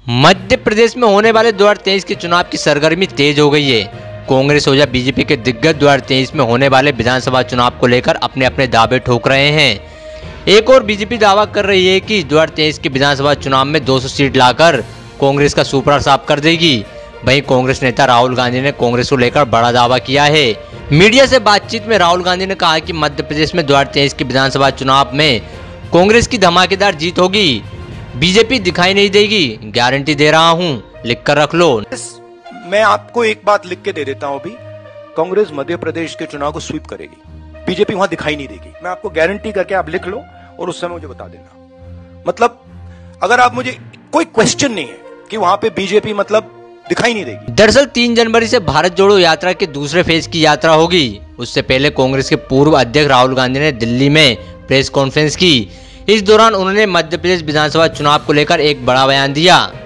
मध्य प्रदेश में होने वाले 2023 के चुनाव की सरगर्मी तेज हो गई है। कांग्रेस हो या बीजेपी के दिग्गज 2023 में होने वाले विधानसभा चुनाव को लेकर अपने अपने दावे ठोक रहे हैं। एक और बीजेपी दावा कर रही है कि 2023 के विधानसभा चुनाव में 200 सीट लाकर कांग्रेस का सुपड़ा साफ कर देगी। वहीं कांग्रेस नेता राहुल गांधी ने कांग्रेस को लेकर बड़ा दावा किया है। मीडिया से बातचीत में राहुल गांधी ने कहा कि मध्य प्रदेश में 2023 के विधानसभा चुनाव में कांग्रेस की धमाकेदार जीत होगी। बीजेपी दिखाई नहीं देगी, गारंटी दे रहा हूं, लिख कर रख लो। मैं आपको एक बात लिख के दे देता हूं अभी, कांग्रेस मध्य प्रदेश के चुनाव को स्वीप करेगी, बीजेपी वहां दिखाई नहीं देगी। मैं आपको गारंटी करके आप लिख लो और उस समय मुझे बता देना। मतलब अगर आप मुझे कोई क्वेश्चन नहीं है कि वहां पे बीजेपी मतलब दिखाई नहीं देगी। दरअसल 3 जनवरी से भारत जोड़ो यात्रा के दूसरे फेज की यात्रा होगी। उससे पहले कांग्रेस के पूर्व अध्यक्ष राहुल गांधी ने दिल्ली में प्रेस कॉन्फ्रेंस की। इस दौरान उन्होंने मध्य प्रदेश विधानसभा चुनाव को लेकर एक बड़ा बयान दिया।